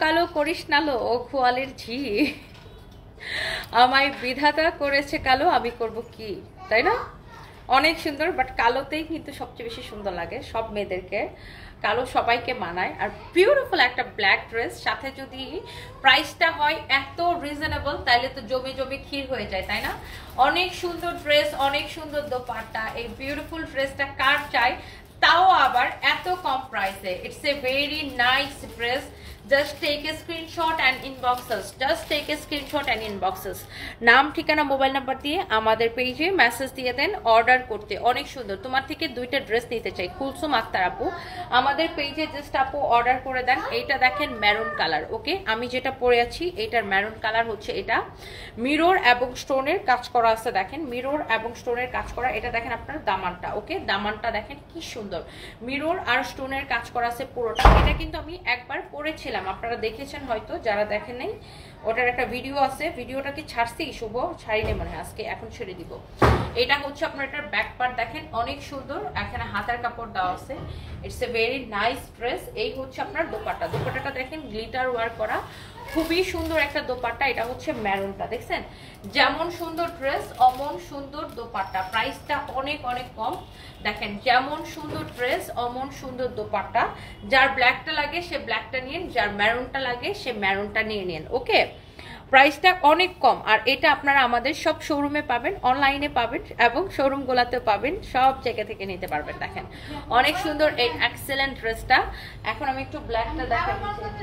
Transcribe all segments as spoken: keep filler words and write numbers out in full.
কালো করিস না লো ও খোয়ালের ঝি, আমায় বিধাতা করেছে কালো, আমি করব কি, তাই না? অনেক সুন্দর, বাট কালোতেই কিন্তু সবচেয়ে বেশি সুন্দর লাগে সব মেয়েদেরকে, কালো সবাইকে মানায়। আর বিউটিফুল একটা ব্ল্যাক ড্রেস, সাথে যদি প্রাইসটা হয় এত রিজনেবল তাহলে তো জমে জমে ক্ষীর হয়ে যায়, তাই না? অনেক সুন্দর ড্রেস, অনেক সুন্দর দোপাট্টা। এই বিউটিফুল ড্রেসটা কার চাই, তাও আবার এত কম প্রাইসে। It's a very nice dress. Just take a screenshot and inbox us. Just take a screenshot and inbox us. নাম ঠিকানা মোবাইল নাম্বার দিয়ে আমাদের পেজে মেসেজ দিয়ে দেন অর্ডার করতে। অনেক সুন্দর, তোমার থেকে দুইটা ড্রেস নিতে চাই, কুলসুম আক্তার আপু। আমাদের পেজে জাস্ট আপু অর্ডার করে দেন। এইটা দেখেন মেরুন কালার, ওকে? আমি যেটা পরে আছি এইটার মেরুন কালার হচ্ছে এটা। মিরর এবং স্টোনের কাজ করা আছে, দেখেন মিরর এবং স্টোনের কাজ করা। এটা দেখেন আপনার দামানটা, ওকে? দামানটা দেখেন কি সুন্দর, মিরর আর স্টোনের কাজ করা আছে পুরোটা। এটা কিন্তু আমি একবার পরেছিলাম, আপনারা দেখেছেন হয়তো, যারা দেখেন নাই ওটার একটা ভিডিও আছে। ভিডিওটা কি ছাড়ছি শুভ? ছাড়িনি মনে হয়, আজকে এখন ছেড়ে দিব। এটা হচ্ছে আপনার এটার ব্যাক পার্ট, দেখেন অনেক সুন্দর, এখানে হাতার কাপড় দেওয়া আছে। It's a very nice dress. এই হচ্ছে আপনার দোপাট্টা, দোপাট্টাটা দেখেন গ্লিটার ওয়ার্ক করা, খুবই সুন্দর একটা দোপাট্টা। এটা হচ্ছে মেরুনটা, দেখছেন? যেমন সুন্দর ড্রেস অমন সুন্দর দোপাট্টা, প্রাইসটা অনেক অনেক কম। দেখেন যেমন সুন্দর ড্রেস অমন সুন্দর দোপাট্টা। যার ব্ল্যাকটা লাগে সে ব্ল্যাকটা নিন, যার মেরুনটা লাগে সে মেরুনটা নিয়ে নিন, ওকে? প্রাইসটা অনেক কম। আর এটা আপনারা আমাদের সব শোরুমে পাবেন, অনলাইনে পাবেন এবং শোরুমগুলোতেও পাবেন, সব জায়গা থেকে নিতে পারবেন। দেখেন অনেক সুন্দর এই এক্সেলেন্ট ড্রেসটা। এখন আমি একটু ব্ল্যাকটা দেখাই।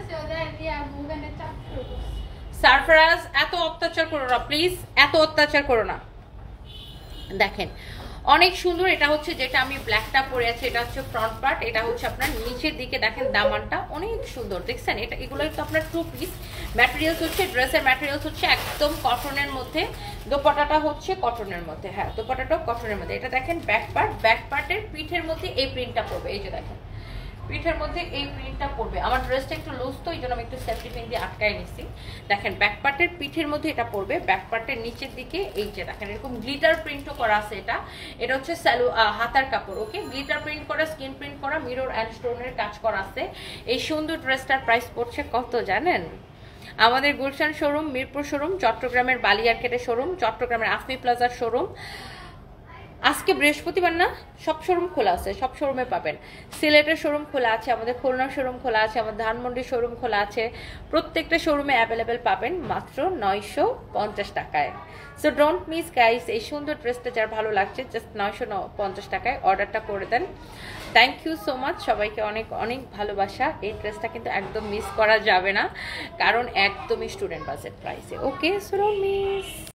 সারফরাজ এত অত্যাচার করো না প্লিজ, এত অত্যাচার করো না। দেখেন অনেক সুন্দর, এটা হচ্ছে যেটা আমি ব্ল্যাকটা পরে আছি, এটা হচ্ছে ফ্রন্ট পার্ট। এটা হচ্ছে আপনার নিচের দিকে দেখেন দামানটা অনেক সুন্দর, দেখছেন? এটা এগুলো তো আপনার টু পিস। ম্যাটেরিয়ালস হচ্ছে, ড্রেসের ম্যাটেরিয়ালস হচ্ছে একদম কটনের মধ্যে, দোপাট্টাটা হচ্ছে কটনের মধ্যে, হ্যাঁ দোপাট্টাটাও কটনের মধ্যে। এটা দেখেন ব্যাক পার্ট, ব্যাক পার্টের পিঠের মধ্যে এই প্রিন্টটা পড়বে, এই যে দেখেন পিঠের মধ্যে এই প্রিন্টটা পড়বে। আমার ড্রেসটা একটু লুজ তো এই জন্য আমি একটু সেফটি পিন দিয়ে আটকায় নিচ্ছি। দেখেন ব্যাক পার্টের পিঠের মধ্যে এটা পড়বে, ব্যাক পার্টের নিচের দিকে এই যে দেখেন এরকম গ্লিটার প্রিন্টও করা আছে। এটা এটা হচ্ছে স্যালো হাতার কাপড়, ওকে? গ্লিটার প্রিন্ট করা, স্কিন প্রিন্ট করা, মিরর অ্যান্ড স্টোনের কাজ করা আছে। এই সুন্দর ড্রেসটার প্রাইস পড়ছে কত জানেন? আমাদের গুলশান শোরুম, মিরপুর শোরুম, চট্টগ্রামের বালিয়ারকেটের শোরুম, চট্টগ্রামের আফমি প্লাজার শোরুম। আজকে বৃহস্পতিবার না, সব শোরুম খোলা আছে, সব শোরুমে পাবেন। সিলেটের শোরুম খোলা আছে, আমাদের খুলনার শোরুম খোলা আছে, আমাদের ধানমন্ডির শোরুম খোলা আছে। প্রত্যেকটা শোরুমে অ্যাভেলেবেল পাবেন মাত্র নয়শো পঞ্চাশ টাকায়। সো ডোন্ট মিস গাইস, এই সুন্দর ড্রেসটা যার ভালো লাগছে জাস্ট নয়শো পঞ্চাশ টাকায় অর্ডারটা করে দেন। থ্যাংক ইউ সো মাচ, সবাইকে অনেক অনেক ভালোবাসা। এই ড্রেসটা কিন্তু একদম মিস করা যাবে না, কারণ একদমই স্টুডেন্ট বাজেট প্রাইসে, ওকে? So don't miss.